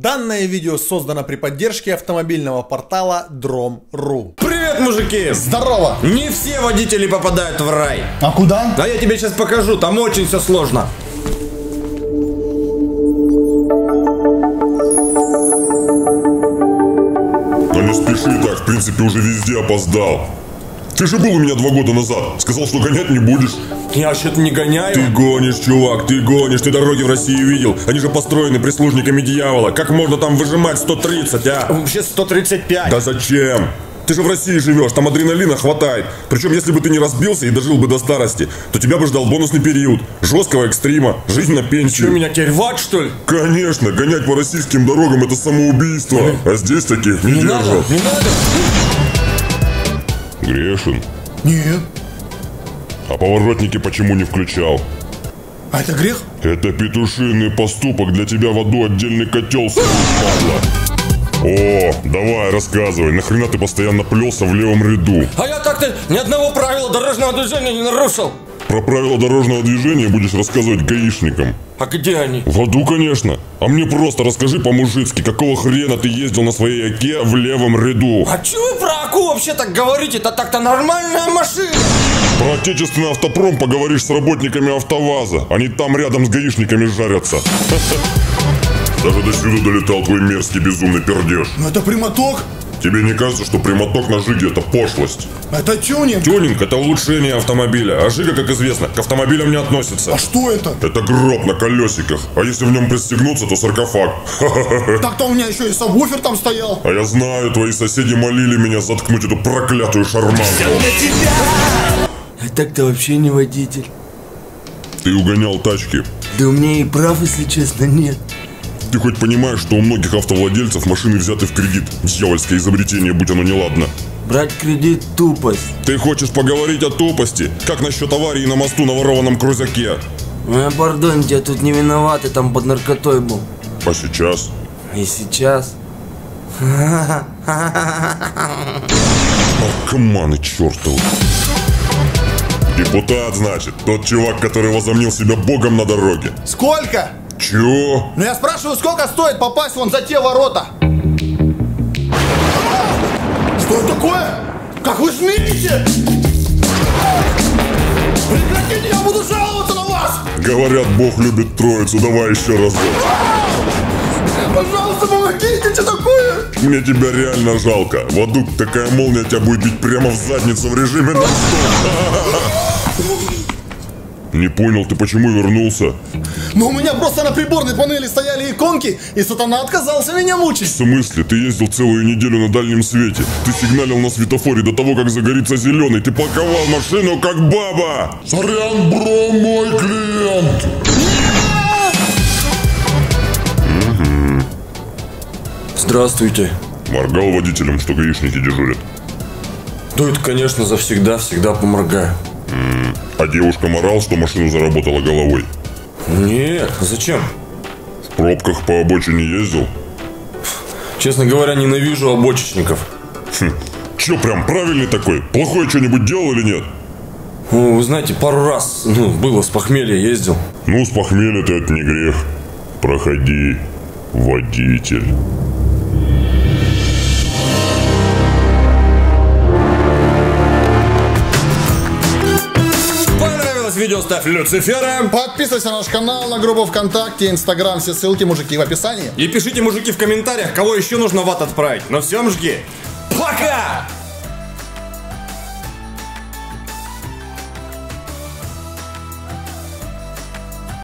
Данное видео создано при поддержке автомобильного портала Drom.ru. Привет, мужики! Здорово! Не все водители попадают в рай. А куда? А я тебе сейчас покажу, там очень все сложно. Но не спеши так, в принципе уже везде опоздал. Ты же был у меня 2 года назад, сказал, что гонять не будешь. Я вообще-то не гоняю. Ты гонишь, чувак, ты гонишь, ты дороги в России видел. Они же построены прислужниками дьявола. Как можно там выжимать 130, а? Вообще 135. Да зачем? Ты же в России живешь, там адреналина хватает. Причем, если бы ты не разбился и дожил бы до старости, то тебя бы ждал бонусный период, жесткого экстрима, жизнь на пенсию. Что, меня теперь в ад, что ли? Конечно, гонять по российским дорогам — это самоубийство. А здесь таких не держат. Не надо. Грешен. Нет. А поворотники почему не включал? А это грех? Это петушиный поступок, для тебя в аду отдельный котел падла. О, давай, рассказывай, нахрена ты постоянно плелся в левом ряду? А я так-то ни одного правила дорожного движения не нарушил. Про правила дорожного движения будешь рассказывать гаишникам. А где они? В аду, конечно. А мне просто расскажи по-мужицки, какого хрена ты ездил на своей Оке в левом ряду? А чё вы про Аку вообще так говорите? Это так-то нормальная машина. Про отечественный автопром поговоришь с работниками АвтоВАЗа. Они там рядом с гаишниками жарятся. Даже до сюда долетал твой мерзкий безумный пердеж. Ну это прямоток. Тебе не кажется, что прямоток на Жиге — это пошлость? Это тюнинг. Тюнинг — это улучшение автомобиля, а Жига, как известно, к автомобилям не относится. А что это? Это гроб на колесиках, а если в нем пристегнуться, то саркофаг. Так-то у меня еще и сабвуфер там стоял. А я знаю, твои соседи молили меня заткнуть эту проклятую шарманку. А так-то вообще не водитель. Ты угонял тачки. Да у меня и прав, если честно, нет. Ты хоть понимаешь, что у многих автовладельцев машины взяты в кредит? Дьявольское изобретение, будь оно неладно. Брать кредит – тупость. Ты хочешь поговорить о тупости? Как насчет аварии на мосту на ворованном крузаке? Пардон, я тут не виноват, я там под наркотой был. А сейчас? И сейчас? Наркоманы чертовы. Депутат, значит, тот чувак, который возомнил себя богом на дороге. Сколько? Чё? Ну я спрашиваю, сколько стоит попасть вон за те ворота? Что это такое? Как вы смеете? Прекратите, я буду жаловаться на вас! Говорят, Бог любит троицу, давай еще разок. Пожалуйста, помогите, что такое? Мне тебя реально жалко. В аду такая молния тебя будет бить прямо в задницу в режиме нон-стоп. Не понял, ты почему вернулся? Ну у меня просто на приборной панели стояли иконки, и сатана отказался меня В мучить. смысле? Ты ездил целую неделю на дальнем свете. Ты сигналил на светофоре до того, как загорится зеленый. Ты парковал машину, как баба. Сорян, бро, мой клиент. Здравствуйте. Моргал водителям, что гаишники дежурят. Да это, конечно, всегда помогаю. А девушка морал, что машину заработала головой. Нет, зачем? В пробках по обочине ездил. Честно говоря, ненавижу обочечников. Че, прям правильный такой? Плохое что-нибудь делал или нет? Ну, вы знаете, пару раз, было с похмелья ездил. Ну, с похмелья-то это не грех. Проходи, водитель. Видео ставь Люцифера. Подписывайся на наш канал, на группу ВКонтакте, Инстаграм, все ссылки, мужики, в описании. И пишите, мужики, в комментариях, кого еще нужно в ад отправить. Ну все, мужики, пока!